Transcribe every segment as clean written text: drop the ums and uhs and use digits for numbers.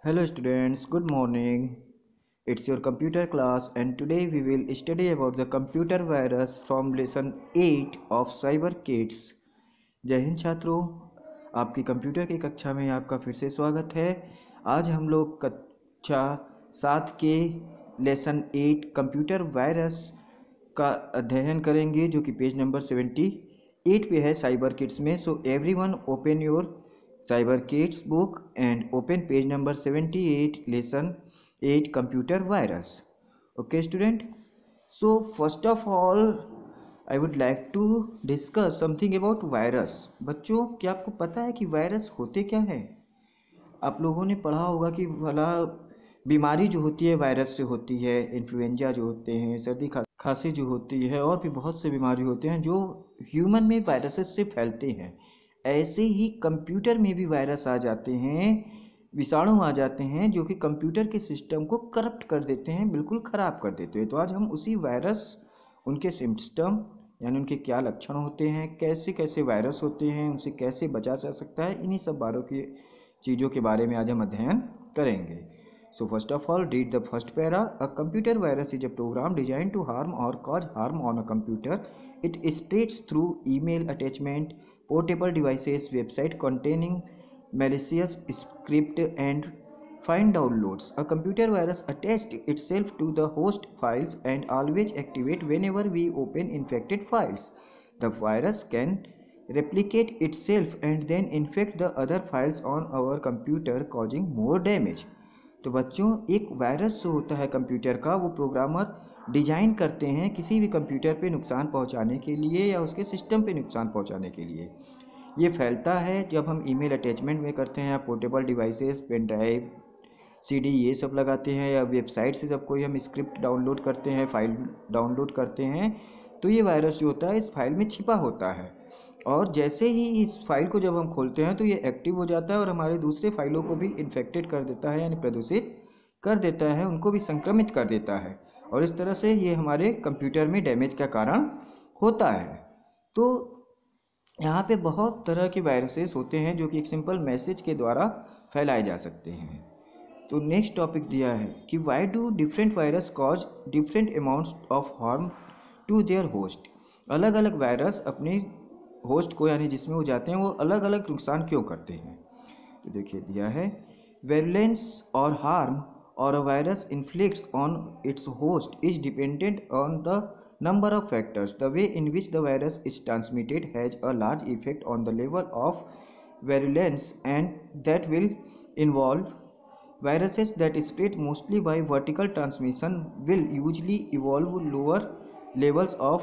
Hello students, good morning. It's your computer class and today we will study about the computer virus from lesson 8 of Cyber Kids. जय हिंद छात्रों, आपकी computer की कक्षा में आपका फिर से स्वागत है। आज हम लोग कक्षा 7 के लेसन 8 कंप्यूटर वायरस का अध्ययन करेंगे जो कि पेज नंबर 78 पे है साइबर किड्स में। So everyone open your Cyber Kids book and open page number 78 lesson 8 computer virus. Okay student, so first of all I would like to discuss something about virus. बच्चों, क्या आपको पता है कि virus होते क्या हैं? आप लोगों ने पढ़ा होगा कि भला बीमारी जो होती है वायरस से होती है, इन्फ्लुएंजा जो होते हैं, सर्दी खांसी जो होती है, और भी बहुत से बीमारी होते हैं जो ह्यूमन में वायरसेस से फैलते हैं। ऐसे ही कंप्यूटर में भी वायरस आ जाते हैं, विषाणु आ जाते हैं जो कि कंप्यूटर के सिस्टम को करप्ट कर देते हैं, बिल्कुल ख़राब कर देते हैं। तो आज हम उसी वायरस, उनके सिम्टम यानी उनके क्या लक्षण होते हैं, कैसे कैसे वायरस होते हैं, उनसे कैसे बचा जा सकता है, इन्हीं सब चीज़ों के बारे में आज हम अध्ययन करेंगे। So first of all, read the first para. A computer virus is a program designed to harm or cause harm on a computer. It spreads through email attachment, portable devices, website containing malicious script and file downloads. A computer virus attaches itself to the host files and always activate whenever we open infected files. The virus can replicate itself and then infect the other files on our computer, causing more damage. तो बच्चों, एक virus जो होता है computer का, वो programmer design करते हैं किसी भी कंप्यूटर पे नुकसान पहुंचाने के लिए या उसके सिस्टम पे नुकसान पहुंचाने के लिए। ये फैलता है जब हम ईमेल अटैचमेंट में करते हैं या portable devices, pen drive, CD ये सब लगाते हैं, या वेबसाइट से जब कोई हम स्क्रिप्ट डाउनलोड करते हैं, फाइल डाउनलोड करते हैं, तो ये वायरस जो होता है इस फाइल में छिपा होता है। और जैसे ही इस फाइल को जब हम खोलते हैं तो ये एक्टिव हो जाता है और हमारे दूसरे फाइलों को भी इन्फेक्टेड कर देता है, यानी प्रदूषित कर देता है, उनको भी संक्रमित कर देता है, और इस तरह से ये हमारे कंप्यूटर में डैमेज का कारण होता है। तो यहाँ पे बहुत तरह के वायरसेस होते हैं जो कि एक सिंपल मैसेज के द्वारा फैलाए जा सकते हैं। तो नेक्स्ट टॉपिक दिया है कि why do different virus cause different amounts of harm to their host. अलग अलग वायरस अपने होस्ट को, यानी जिसमें वो जाते हैं, वो अलग अलग नुकसान क्यों करते हैं। तो देखिए दिया है, वेरुलेंस और हार्म और a virus inflicts on its host is dependent on the number of factors. The way in which the virus is transmitted has a large effect on the level of virulence, and that will involve viruses that spread mostly by vertical transmission will usually evolve lower levels of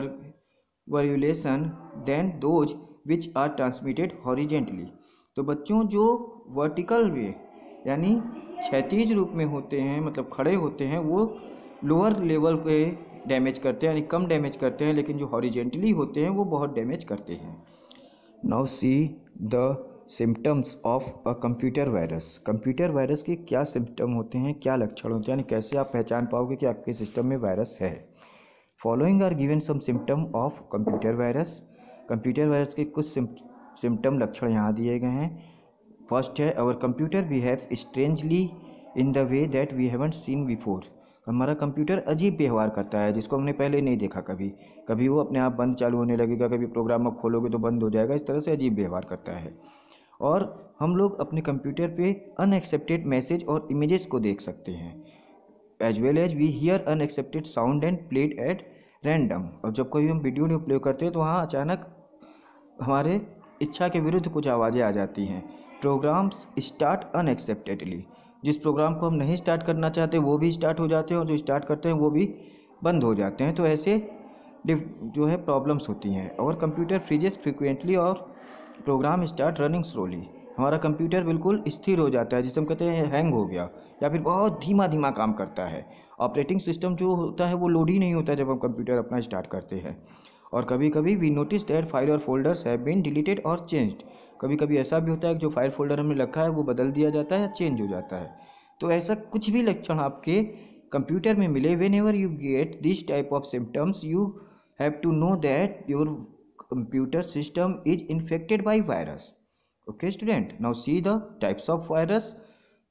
virulation than those which are transmitted horizontally. तो बच्चों, जो vertical वे यानी क्षैतिज रूप में होते हैं, मतलब खड़े होते हैं, वो लोअर लेवल पे डैमेज करते हैं, यानी कम डैमेज करते हैं, लेकिन जो हॉरिजेंटली होते हैं वो बहुत डैमेज करते हैं। Now see the symptoms of a computer virus. Computer virus के क्या सिम्टम होते हैं, क्या लक्षण होते हैं, यानी कैसे आप पहचान पाओगे कि आपके सिस्टम में वायरस है। Following are given some symptom of computer virus. Computer virus के कुछ सिम्टम लक्षण यहाँ दिए गए हैं। फर्स्ट है, our computer behaves strangely in the way that we haven't seen before. हमारा कंप्यूटर अजीब व्यवहार करता है जिसको हमने पहले नहीं देखा। कभी कभी वो अपने आप बंद चालू होने लगेगा, कभी प्रोग्राम आप खोलोगे तो बंद हो जाएगा, इस तरह से अजीब व्यवहार करता है। और हम लोग अपने कंप्यूटर पे अनएक्सेप्टेड मैसेज और इमेजेस को देख सकते हैं, as well as we hear unexpected sound and played at random. और जब कोई हम वीडियो प्ले करते हैं तो वहाँ अचानक हमारे इच्छा के विरुद्ध कुछ आवाज़ें आ जाती हैं। Programs start unexpectedly. जिस प्रोग्राम को हम नहीं स्टार्ट करना चाहते वो भी स्टार्ट हो जाते हैं, और जो स्टार्ट करते हैं वो भी बंद हो जाते हैं। तो ऐसे जो है प्रॉब्लम्स होती हैं। और कंप्यूटर फ्रीजेस फ्रिक्वेंटली और प्रोग्राम स्टार्ट रनिंग स्लोली। हमारा कंप्यूटर बिल्कुल स्थिर हो जाता है, जिसे हम कहते हैं हैंग हो गया, या फिर बहुत धीमा धीमा काम करता है। ऑपरेटिंग सिस्टम जो होता है वो लोड ही नहीं होता जब हम कंप्यूटर अपना स्टार्ट करते हैं। और कभी कभी वी नोटिस दैट फाइल और फोल्डर्स हैव बीन डिलीटेड और चेंज्ड। कभी कभी ऐसा भी होता है कि जो फाइल फोल्डर हमने रखा है वो बदल दिया जाता है या चेंज हो जाता है। तो ऐसा कुछ भी लक्षण आपके कंप्यूटर में मिले, whenever you get this type of symptoms you have to know that your computer system is infected by virus. Okay student, now see the types of virus.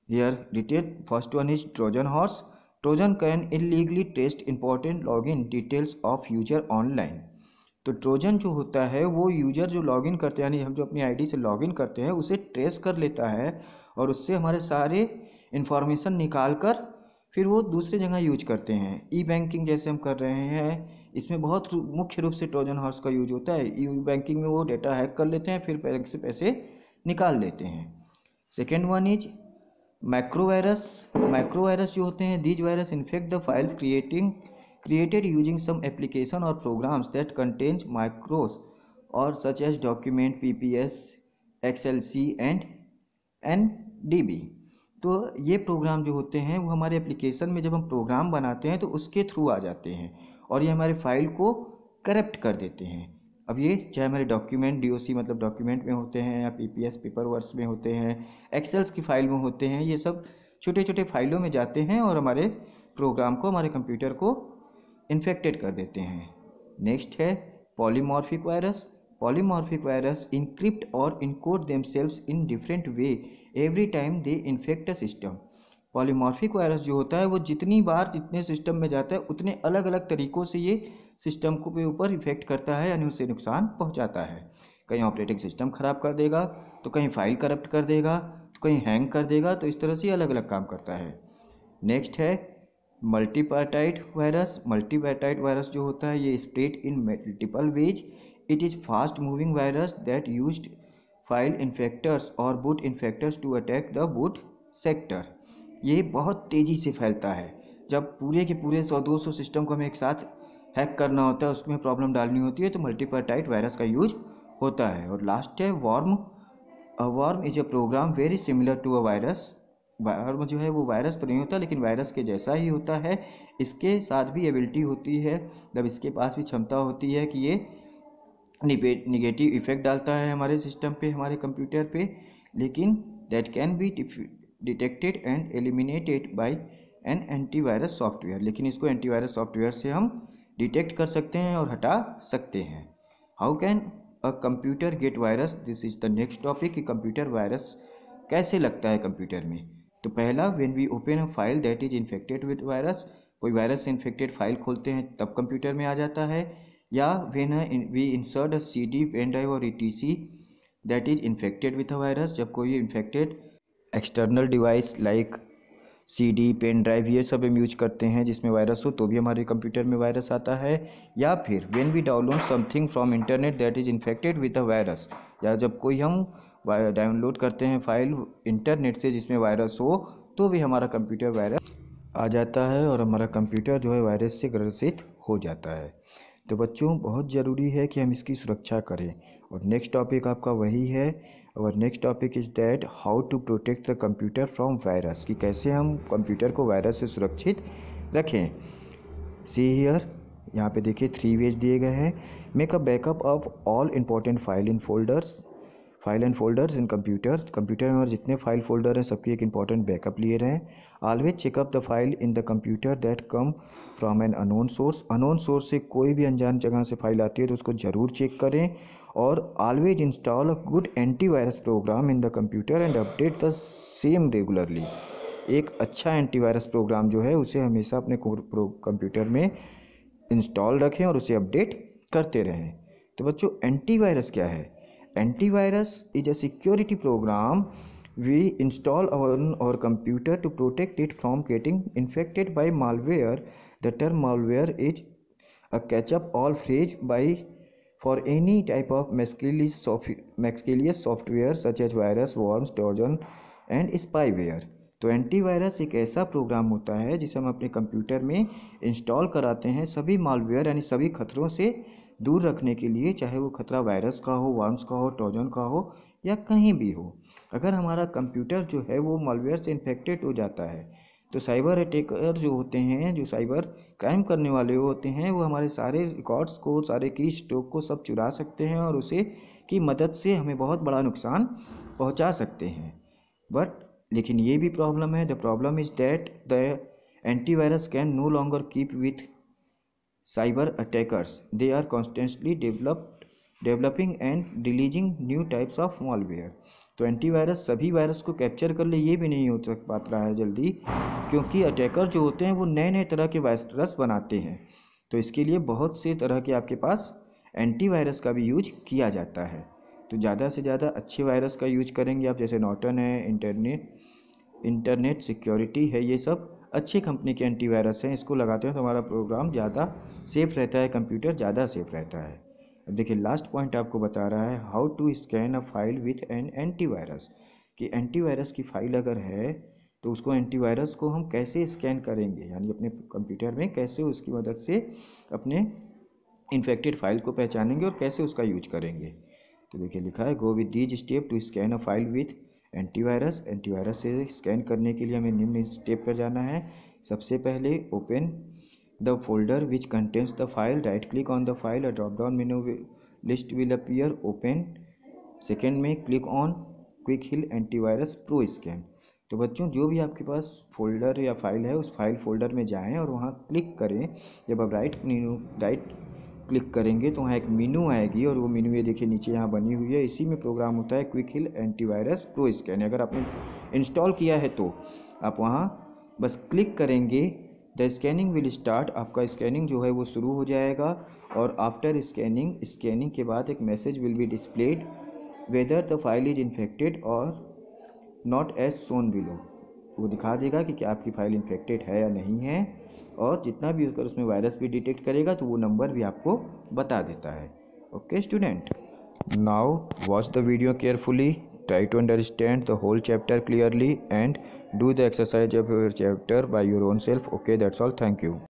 Here detail first one is Trojan horse. Trojan can illegally test important login details of user online. तो trojan जो होता है वो user जो login करते हैं, यानी हम जो अपनी आईडी से लॉगिन करते हैं उसे ट्रेस कर लेता है और उससे हमारे सारे इन्फॉर्मेशन निकाल कर फिर वो दूसरी जगह यूज करते हैं। ई बैंकिंग जैसे हम कर रहे हैं, इसमें बहुत मुख्य रूप से ट्रोजन हॉर्स का यूज होता है। ई बैंकिंग में वो डेटा हैक कर लेते हैं, फिर बैंक से पैसे निकाल लेते हैं। Second one is macro virus. Macro virus जो होते हैं, these virus infect the files created using some application or programs that contains macros or such as document, pps, xlc and ndb। तो ये प्रोग्राम जो होते हैं वो हमारे एप्लीकेशन में जब हम प्रोग्राम बनाते हैं तो उसके थ्रू आ जाते हैं और ये हमारे फाइल को करप्ट कर देते हैं। अब ये चाहे हमारे डॉक्यूमेंट डीओसी मतलब डॉक्यूमेंट में होते हैं या पीपीएस पेपर वर्क्स में होते हैं, एक्सेल्स की फाइल में होते हैं, ये सब छोटे छोटे फाइलों में जाते हैं और हमारे प्रोग्राम को, हमारे कंप्यूटर को इन्फेक्टेड कर देते हैं। नेक्स्ट है polymorphic virus. Polymorphic virus encrypt और encode themselves in different way every time they infect a system. Polymorphic virus जो होता है वो जितनी बार जितने सिस्टम में जाता है उतने अलग अलग तरीक़ों से ये सिस्टम को के ऊपर इफेक्ट करता है, यानी उससे नुकसान पहुंचाता है। कहीं ऑपरेटिंग सिस्टम ख़राब कर देगा, तो कहीं फाइल करप्ट कर देगा, तो कहीं हैंग कर देगा। तो इस तरह से अलग अलग काम करता है। नेक्स्ट है मल्टीपार्टाइट वायरस। मल्टीपार्टाइट वायरस जो होता है ये spread in multiple ways. It is fast moving virus that used file infectors और boot infectors to attack the boot sector. ये बहुत तेज़ी से फैलता है। जब पूरे के पूरे 100-200 सिस्टम को हमें एक साथ हैक करना होता है, उसमें प्रॉब्लम डालनी होती है, तो मल्टीपार्टाइट वायरस का यूज होता है। और लास्ट है worm. Worm is a program very similar to a virus. Worm जो है वो वायरस तो नहीं होता लेकिन वायरस के जैसा ही होता है। इसके साथ भी एबिलिटी होती है, जब इसके पास भी क्षमता होती है कि ये निगेटिव इफेक्ट डालता है हमारे सिस्टम पे, हमारे कंप्यूटर पे, लेकिन that can be detected and eliminated by an antivirus software. लेकिन इसको एंटीवायरस सॉफ्टवेयर से हम डिटेक्ट कर सकते हैं और हटा सकते हैं। How can a computer get virus, this is the next topic कि कंप्यूटर वायरस कैसे लगता है कंप्यूटर में। तो पहला, when we open a file that is infected with virus, कोई वायरस से इन्फेक्टेड फाइल खोलते हैं तब कंप्यूटर में आ जाता है। या when we insert a CD, pen drive और etc that is infected with a virus, जब कोई infected external device like CD, pen drive ये सब हम यूज करते हैं जिसमें वायरस हो तो भी हमारे कंप्यूटर में वायरस आता है। या फिर when we download something from internet that is infected with a virus, या जब कोई हम डाउनलोड करते हैं फाइल इंटरनेट से जिसमें वायरस हो तो भी हमारा कंप्यूटर वायरस आ जाता है और हमारा कंप्यूटर जो है वायरस से ग्रसित हो जाता है। तो बच्चों बहुत ज़रूरी है कि हम इसकी सुरक्षा करें। और नेक्स्ट टॉपिक आपका वही है। और next topic is that how to protect the computer from virus, कि कैसे हम कंप्यूटर को वायरस से सुरक्षित रखें। सी हियर, यहाँ पे देखिए 3 वेज दिए गए हैं। Make a backup of all important file and folders in computer. Computer में हमारे जितने फाइल फोल्डर हैं सबकी एक इंपॉर्टेंट बैकअप लिए रहें। Always checkup the file in the computer that come from an unknown source. Unknown source से कोई भी अनजान जगह से फाइल आती है तो उसको ज़रूर चेक करें। और always install a good antivirus program in the computer and update the same regularly. एक अच्छा एंटीवायरस प्रोग्राम जो है उसे हमेशा अपने कंप्यूटर में इंस्टॉल रखें और उसे अपडेट करते रहें। तो बच्चों एंटीवायरस क्या है? Antivirus is a security program we install on our computer to protect it from getting infected by malware. The term malware is a catch-up all phrase for any type of malicious software such as virus, worms, trojan and spyware. तो antivirus एक ऐसा programme होता है जिसे हम अपने computer में install कराते हैं सभी मालवेयर यानी सभी खतरों से दूर रखने के लिए, चाहे वो खतरा वायरस का हो, वर्म्स का हो, ट्रोजन का हो या कहीं भी हो। अगर हमारा कंप्यूटर जो है वो मालवेयर से इन्फेक्टेड हो जाता है तो साइबर अटैकर जो होते हैं, जो साइबर क्राइम करने वाले होते हैं, वो हमारे सारे रिकॉर्ड्स को, सारे की स्टॉक को सब चुरा सकते हैं और उसे की मदद से हमें बहुत बड़ा नुकसान पहुंचा सकते हैं। बट लेकिन ये भी प्रॉब्लम है। The problem is that the antivirus can no longer keep with cyber attackers. They are constantly developing and releasing new types of malware. तो एंटीवायरस सभी वायरस को कैप्चर कर ले ये भी नहीं हो सक पाता रहा है जल्दी, क्योंकि अटैकर जो होते हैं वो नए नए तरह के वायरस बनाते हैं। तो इसके लिए बहुत से तरह के आपके पास एंटीवायरस का भी यूज किया जाता है। तो ज़्यादा से ज़्यादा अच्छे वायरस का यूज करेंगे आप, जैसे नॉर्टन है, इंटरनेट सिक्योरिटी है, ये सब अच्छे कंपनी के एंटीवायरस हैं। इसको लगाते हैं तो हमारा प्रोग्राम ज़्यादा सेफ़ रहता है, कंप्यूटर ज़्यादा सेफ़ रहता है। अब देखिए लास्ट पॉइंट आपको बता रहा है how to scan a file with an antivirus, कि एंटीवायरस की फ़ाइल अगर है तो उसको एंटीवायरस को हम कैसे स्कैन करेंगे, यानी अपने कंप्यूटर में कैसे उसकी मदद से अपने इन्फेक्टेड फाइल को पहचानेंगे और कैसे उसका यूज करेंगे। तो देखिए लिखा है go with these step to scan a file with antivirus. Antivirus से स्कैन करने के लिए हमें निम्न स्टेप पर जाना है। सबसे पहले open the folder which contains the file, right click on the file, a drop down menu list will appear, open. Second में click on Quick Heal antivirus pro scan. तो बच्चों जो भी आपके पास फोल्डर या फाइल है उस फाइल फोल्डर में जाएं और वहाँ क्लिक करें। जब आप राइट क्लिक करेंगे तो वहाँ एक मीनू आएगी और वो मीनू ये देखिए नीचे यहाँ बनी हुई है, इसी में प्रोग्राम होता है Quick Heal antivirus pro scan. अगर आपने इंस्टॉल किया है तो आप वहाँ बस क्लिक करेंगे, द स्कैनिंग विल स्टार्ट, आपका स्कैनिंग जो है वो शुरू हो जाएगा। और आफ्टर स्कैनिंग के बाद एक message will be displayed whether the file is infected और नॉट एज सोन बिलो। वो दिखा देगा कि क्या आपकी फ़ाइल इन्फेक्टेड है या नहीं है, और जितना भी अगर उसमें वायरस भी डिटेक्ट करेगा तो वो नंबर भी आपको बता देता है। Okay student, now watch the video carefully, try to understand the whole chapter clearly and do the exercise of your chapter by your own self. Okay, that's all. Thank you.